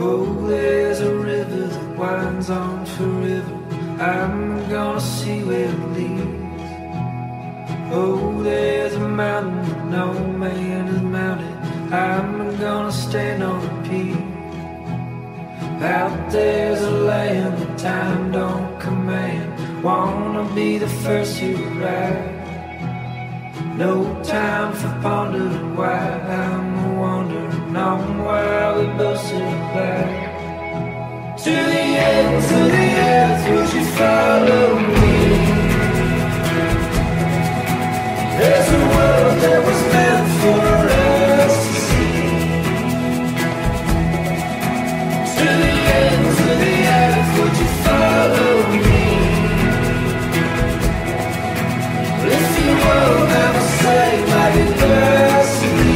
Oh, there's a river that winds on forever. I'm gonna see where it leads. Oh, there's a mountain that no man has mounted. I'm gonna stand on a peak. Out there's a land that time don't command. Wanna be the first to arrive. No time for pondering why I'm wandering on while we both sit back. To the ends of the earth, would you follow me? There's a world that was meant for us to see. To the ends of the earth, would you follow me? If you won't ever say my university.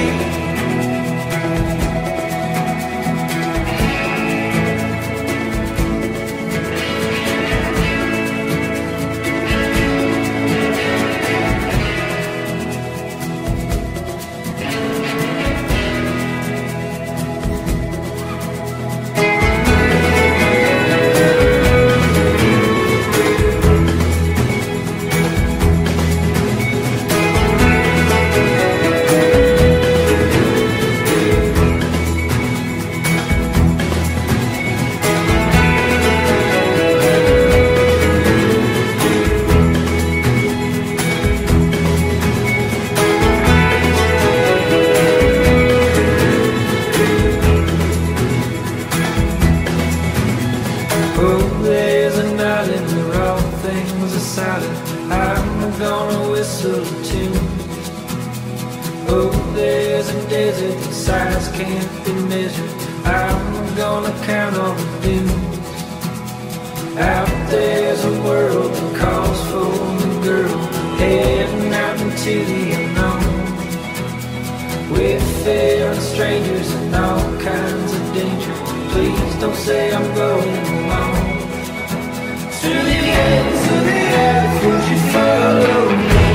Oh, there's an island where all things are silent. I'm gonna whistle a tune. Oh, there's a desert that size can't be measured. I'm gonna count on the dunes. Out there's a world that calls for the girl, heading out into the unknown. With fear and strangers and all kinds of danger. Please don't say I'm going alone. To the ends of the earth, would you follow me?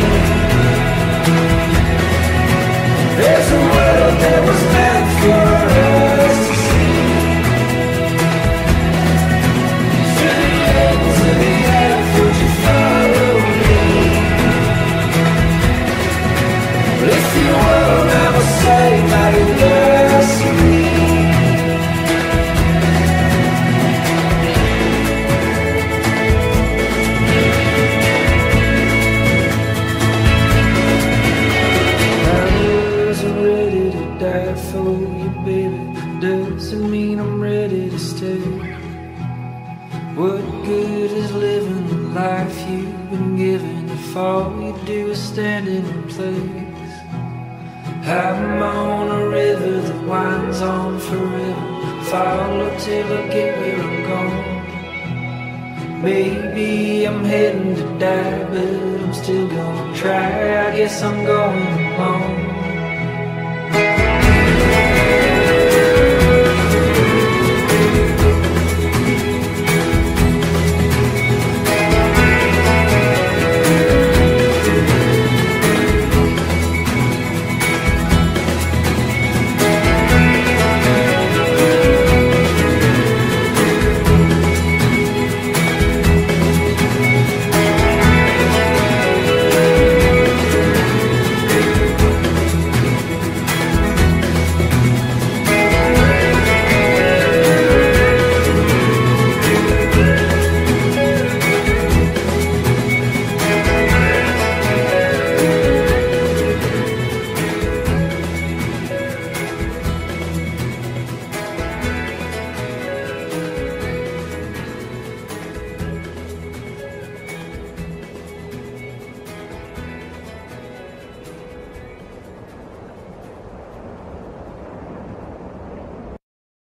There's a world that was meant for us to see. To the ends of the earth, would you follow me? If you won't ever say my university. Die for you, baby, doesn't mean I'm ready to stay. What good is living the life you've been given if all you do is stand in place? I'm on a river that winds on forever. Follow till I get where I'm going. Maybe I'm heading to die, but I'm still gonna try. I guess I'm going alone.